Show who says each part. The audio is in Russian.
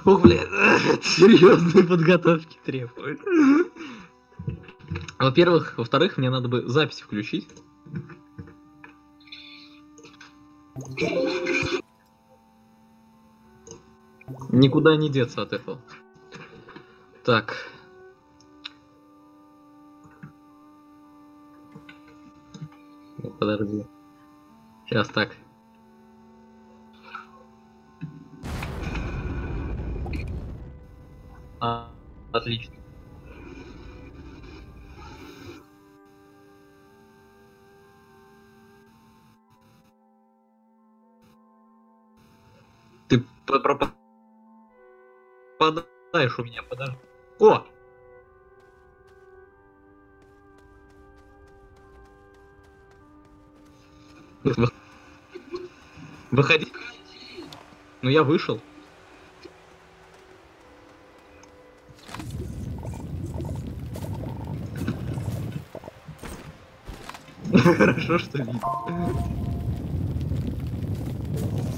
Speaker 1: Ох, блядь, серьезной подготовки требует. Во-первых, во-вторых, мне надо бы запись включить. Никуда не деться от этого. Так. Подожди. Сейчас так. Отлично. Ты пропадаешь у меня, подожди. О! Выходи. Ну я вышел. Хорошо, что видно.